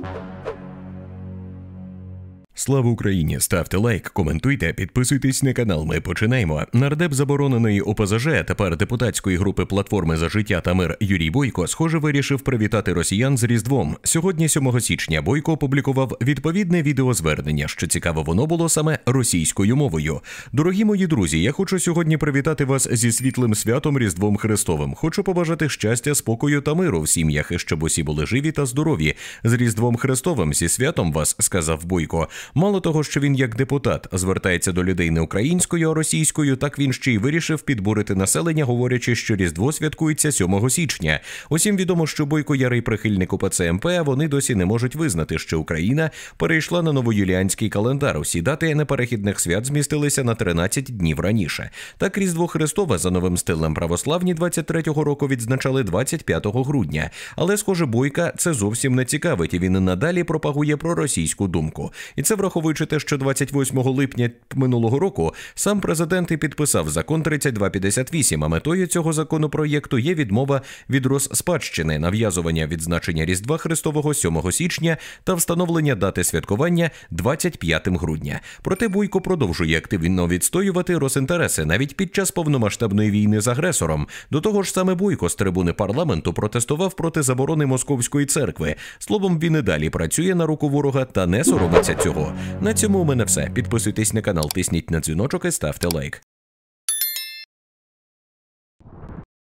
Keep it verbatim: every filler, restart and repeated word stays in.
Слава Україні! Ставте лайк, коментуйте, підписуйтесь на канал. Ми починаємо. Нардеп забороненої О Пе Зе Же, а тепер депутатської групи «Платформи за життя та мир» Юрій Бойко, схоже, вирішив привітати росіян з Різдвом. Сьогодні, сьомого січня, Бойко опублікував відповідне відеозвернення. Що цікаво, воно було саме російською мовою. Дорогі мої друзі, я хочу сьогодні привітати вас зі світлим святом Різдвом Христовим. Хочу побажати щастя, спокою та миру в сім'ях, і щоб усі були живі та здорові. З Різдвом Христовим, зі святом вас, сказав Бойко. Мало того, що він як депутат звертається до людей не українською, а російською, так він ще й вирішив підбурити населення, говорячи, що Різдво святкується сьомого січня. Усім відомо, що Бойко ярий прихильник О Пе Це Ем Пе, а вони досі не можуть визнати, що Україна перейшла на новоюліанський календар. Усі дати неперехідних свят змістилися на тринадцять днів раніше. Так, Різдво Христове за новим стилем православні двадцять третього року відзначали двадцять п'ятого грудня. Але, схоже, Бойка це зовсім не цікавить, і він і надалі пропагує проросійську думку. І це враховуючи те, що двадцять восьмого липня минулого року сам президент і підписав закон тридцять два п'ятдесят вісім, а метою цього законопроєкту є відмова від розспадщини, нав'язування відзначення Різдва Христового сьомого січня та встановлення дати святкування двадцять п'ятого грудня. Проте Бойко продовжує активно відстоювати розінтереси навіть під час повномасштабної війни з агресором. До того ж, саме Бойко з трибуни парламенту протестував проти заборони Московської церкви. Словом, він і далі працює на руку ворога та не соромиться цього. На цьому у мене все. Підписуйтесь на канал, тисніть на дзвіночок і ставте лайк.